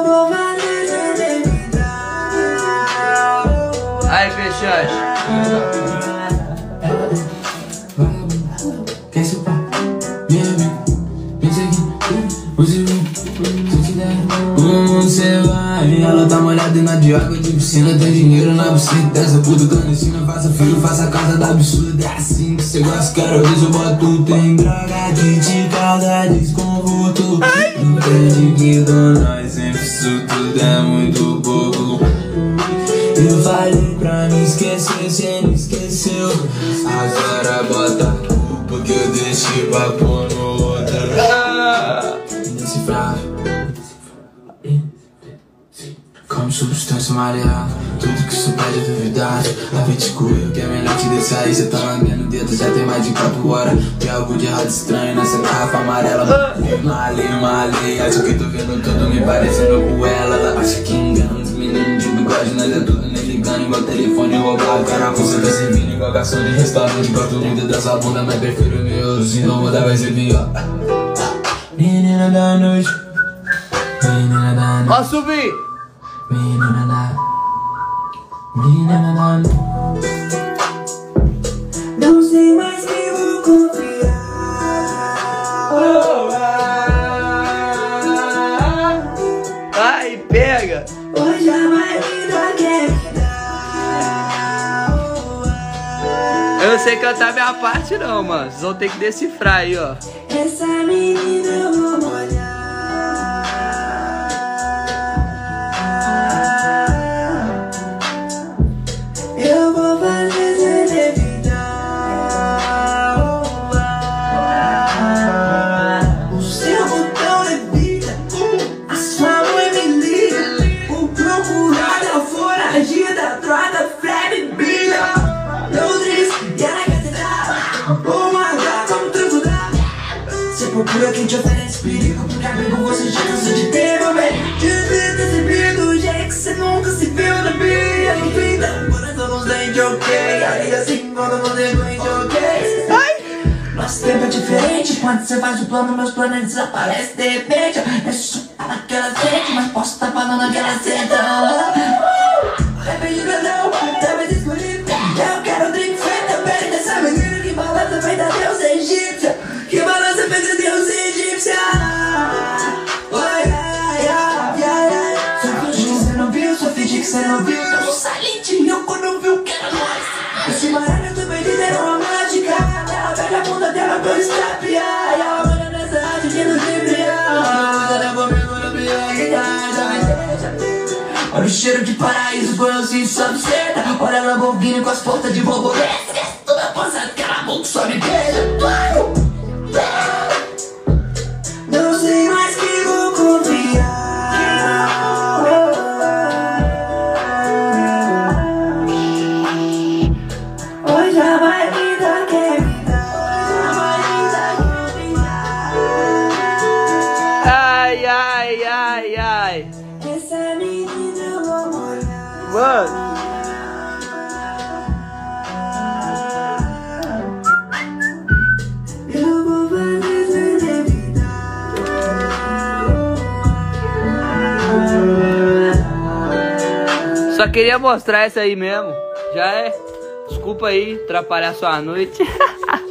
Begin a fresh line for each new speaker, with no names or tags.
Aí, Pexandez.
Quer ser pá? Minha amiga, pensa aqui, você viu? Se eu te der, como você vai? Ela tá molhada na de água de piscina, tem dinheiro na buceta dessa puta clandestina. Faça filho, faça casa da absurda. É assim que você gosta, quero ver se eu boto. Tem droga de cada desconforto. Entende que do nós sempre isso tudo é muito pouco. Eu falei pra me esquecer, cê não esqueceu. Agora bota a culpa que eu deixei pra pôr no outro. Indecifrável. Como substância maleável, tudo que isso pede é duvidado. Apete com erro que é melhor te deixar aí. Cê tá lambendo o dedo, já tem mais de 4 horas. Tem algo de errado estranho nessa garrafa amarela. Malei, acho que tô vendo tudo me parecendo com ela. Ela acha que engana uns meninos de bigode, nós é tudo nem ligando. Igual telefone roubado, cara, você tá servindo igual garçom de restaurante. Gosto muito dessa bunda, mas prefiro meu. Se não mudar vai ser pior. Menina da noite, menina da noite.
Ó, subir!
Menina da noite. Não sei mais quem vou confiar.
Ai, pega!
Hoje a mais linda quer me dar.
Eu não sei cantar minha parte não, mano. Vocês vão ter que decifrar aí, ó.
Essa menina eu vou molhar. Eu vou fazer sem levitar. O seu botão levita, a sua mãe me liga. O procurado, a foragida, troca, febre, brilha. Londres e a catedral, uma gata, como tanto dá. Você procura quem te oferece perigo, porque amigo você já cansou de ter, meu bem. Devia ter servido do jeito que você nunca se viu na vida. No fim da coração nos dente, ok. Aí assim quando você doente, ok. Nosso tempo é diferente, quando você faz o plano, meus planos desaparecem de repente. Eu sou aquela frente, mas posso estar falando aquela senta. Arrependido não, talvez escolhido. Eu quero um drink feito também dessa menina que balança feita deusa egípcia. Que balança feita deusa egípcia. Só finge que você não viu, só finge que você não viu. Eu sou salente, eu quando viu que era nós. Esse baralho também deram uma mágica. Ela pega a bunda dela pra eu estapear. E ela olha nessa arte que nos embriaga. Ela comigo no pior que tá. Olha o cheiro de paraíso quando eu sinto sua buceta. Olha a Lamborghini com as portas de borboleta. Esquece toda a passada que ela boca só me beija. Não sei mais quem vou confiar. Hoje a mais linda quer me dar.
Ai.
Essa menina eu vou molhar.
Mano.
Eu vou fazer sem levitar.
Só queria mostrar essa aí mesmo. Já é. Desculpa aí, atrapalhar sua noite.